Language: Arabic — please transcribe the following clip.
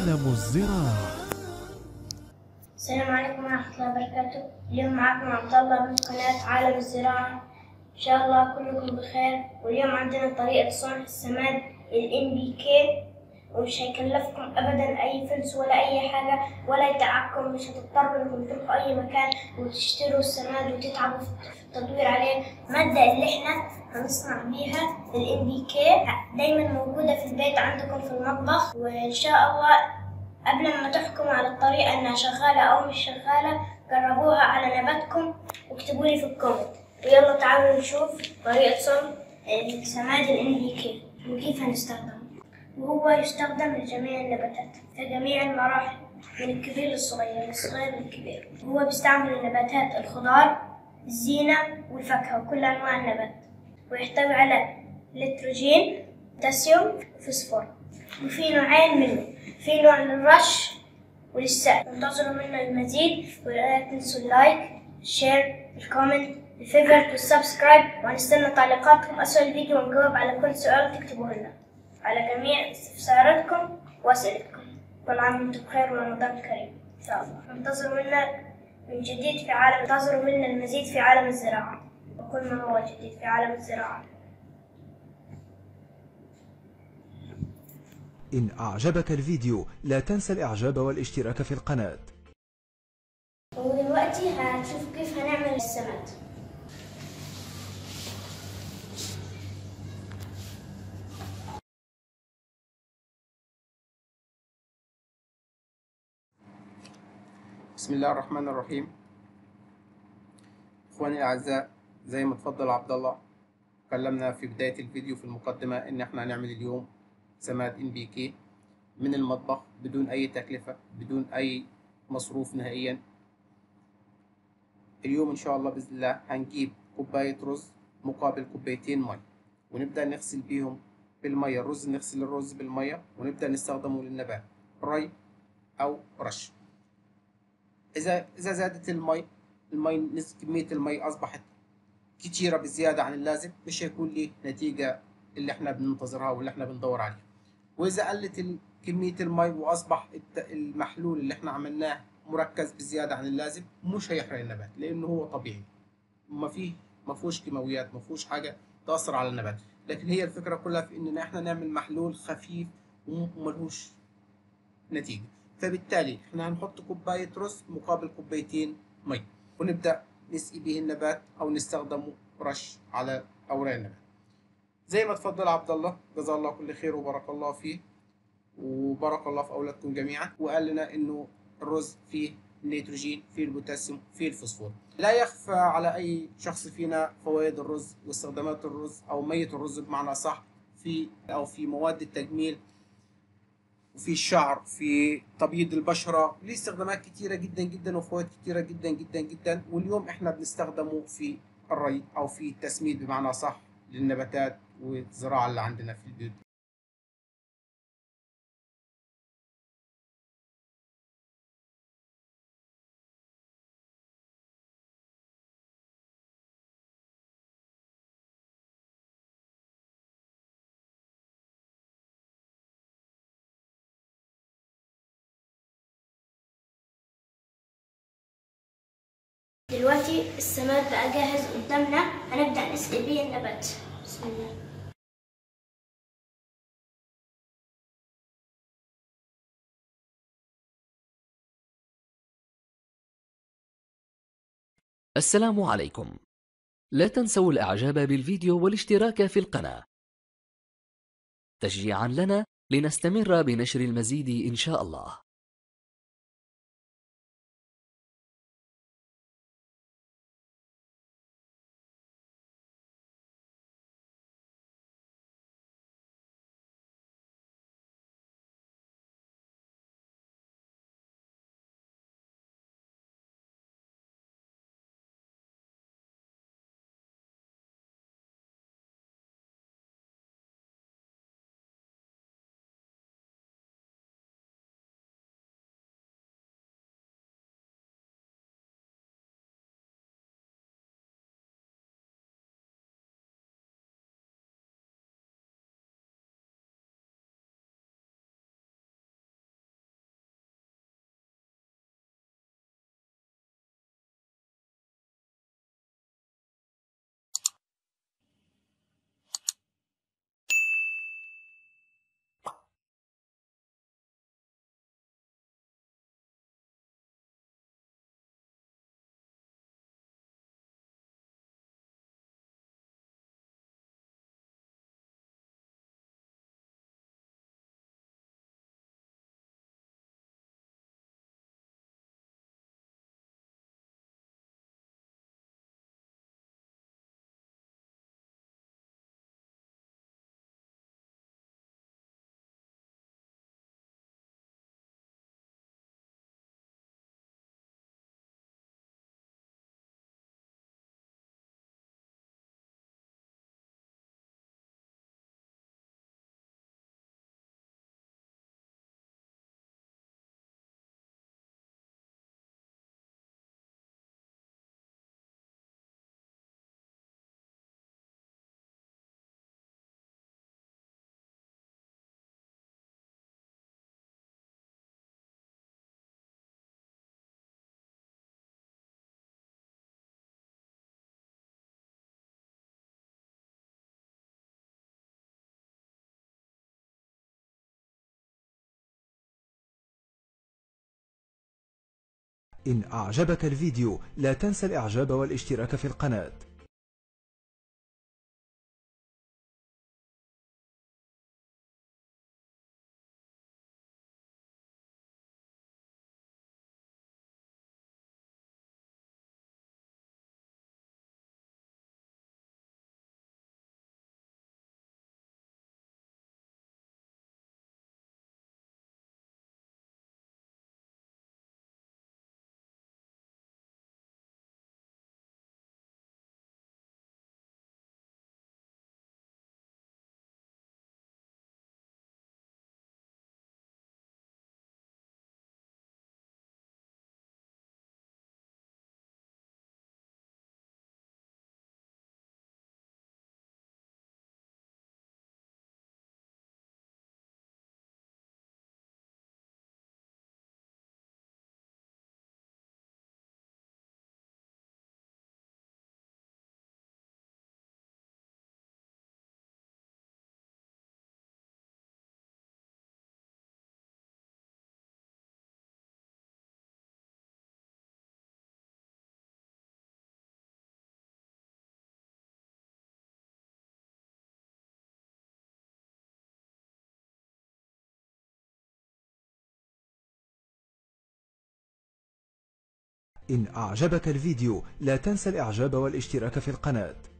عالم الزراعة. السلام عليكم ورحمة الله وبركاته. اليوم معكم عبد الله من قناة عالم الزراعة. إن شاء الله كلكم بخير. واليوم عندنا طريقة صنع السماد NPK، ومش هيكلفكم أبدا أي فلس ولا أي حاجة ولا يتعبكم. مش هتضطروا إنكم تروحوا أي مكان وتشتروا السماد وتتعبوا في التدوير عليه. المادة اللي إحنا هنصنع بيها NPK دايما موجودة في البيت عندكم في المطبخ. وإن شاء الله قبل ما تحكموا على الطريقة إنها شغالة أو مش شغالة جربوها على نباتكم واكتبوا لي في الكومنت. ويلا تعالوا نشوف طريقة صنع السماد NPK وكيف هنستخدمه. وهو يستخدم لجميع النباتات في جميع المراحل، من الكبير للصغير، من الصغير للكبير. هو بيستعمل النباتات الخضار، الزينة والفاكهة وكل أنواع النبات. ويحتوي على نيتروجين، بوتاسيوم وفوسفور. وفي نوعين منه، في نوع للرش وللسقي. انتظروا منا المزيد، ولا تنسوا اللايك، الشير، الكومنت، الفيفورت والسبسكرايب. وهنستنى تعليقاتكم أسفل الفيديو ونجاوب على كل سؤال تكتبوه لنا، على جميع استفساراتكم وأسئلتكم. كل عام وانتم بخير ورمضان كريم إن شاء الله. انتظروا منا من جديد في عالم انتظروا منا المزيد في عالم الزراعة وكل ما هو جديد في عالم الزراعة. إن أعجبك الفيديو لا تنسى الإعجاب والاشتراك في القناة. ودلوقتي هتشوفوا كيف هنعمل السماد. بسم الله الرحمن الرحيم. اخواني الاعزاء، زي ما اتفضل عبد الله كلمنا في بدايه الفيديو في المقدمه ان احنا هنعمل اليوم سماد NPK من المطبخ بدون اي تكلفه، بدون اي مصروف نهائيا. اليوم ان شاء الله باذن الله هنجيب كوبايه رز مقابل كوبايتين ميه، ونبدا نغسل بيهم بالميه الرز، نغسل الرز بالميه ونبدا نستخدمه للنبات ري او رش. إذا زادت كمية المي أصبحت كتيرة بزيادة عن اللازم، مش هيكون لي نتيجة اللي احنا بننتظرها واللي احنا بندور عليها. وإذا قلت كمية المي وأصبح المحلول اللي احنا عملناه مركز بزيادة عن اللازم، مش هيحرق النبات لأنه هو طبيعي، ما فيهوش كيماويات، ما فيهوش حاجة تأثر على النبات. لكن هي الفكرة كلها في إننا احنا نعمل محلول خفيف وملهوش نتيجة. فبالتالي احنا هنحط كوباية رز مقابل كوبايتين مي، ونبدأ نسقي به النبات أو نستخدمه رش على أوراق النبات. زي ما تفضل عبد الله، جزاه الله كل خير وبارك الله فيه وبارك الله في أولادكم جميعا، وقال لنا إنه الرز فيه النيتروجين، فيه البوتاسيوم، فيه الفوسفور. لا يخفى على أي شخص فينا فوائد الرز واستخدامات الرز أو مية الرز بمعنى صح في مواد التجميل، وفي الشعر، في تبييض البشرة، ليه استخدامات كتيرة جدا جدا وفوائد كتيرة جدا جدا جدا. واليوم احنا بنستخدمه في الري او في التسميد بمعنى صح للنباتات والزراعة اللي عندنا في البيوت. دلوقتي السماد بقى جاهز قدامنا، هنبدأ نسقي بيه النبات. بسم الله. السلام عليكم. لا تنسوا الإعجاب بالفيديو والاشتراك في القناة تشجيعا لنا لنستمر بنشر المزيد إن شاء الله. إن أعجبك الفيديو لا تنسى الإعجاب والاشتراك في القناة. إن أعجبك الفيديو لا تنسى الإعجاب والاشتراك في القناة.